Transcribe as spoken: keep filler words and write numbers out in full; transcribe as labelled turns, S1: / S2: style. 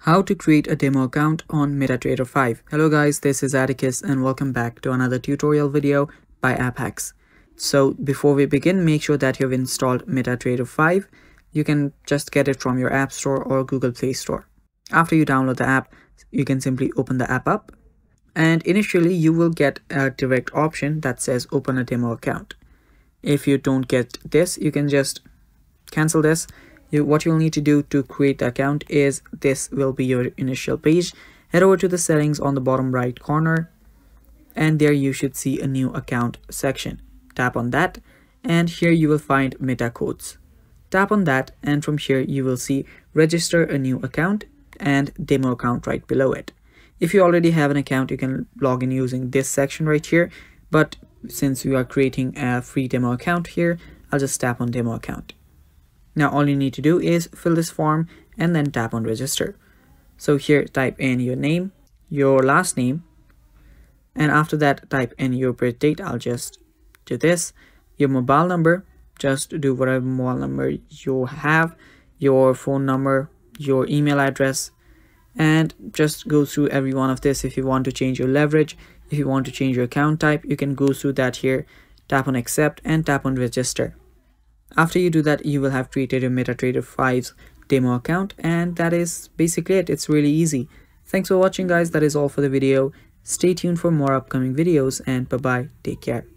S1: How to create a demo account on MetaTrader five. Hello guys, this is Atticus and welcome back to another tutorial video by AppHacks. So before we begin, make sure that you've installed MetaTrader five. You can just get it from your App Store or Google Play Store. After you download the app, you can simply open the app up. And initially you will get a direct option that says open a demo account. If you don't get this, you can just cancel this. You, what you'll need to do to create the account is this will be your initial page. Head over to the settings on the bottom right corner and there you should see a new account section. Tap on that and here you will find meta codes. Tap on that and from here you will see register a new account and demo account right below it. If you already have an account, you can log in using this section right here, but since we are creating a free demo account here, I'll just tap on demo account. Now all you need to do is fill this form and then tap on register. So here type in your name, your last name, and after that type in your birth date. I'll just do this. Your mobile number, just do whatever mobile number you have, your phone number, your email address, and just go through every one of this. If you want to change your leverage, if you want to change your account type, you can go through that here. Tap on accept and tap on register. After you do that, you will have created a MetaTrader five's demo account, and that is basically it. It's really easy. Thanks for watching guys. That is all for the video. Stay tuned for more upcoming videos and bye bye. Take care.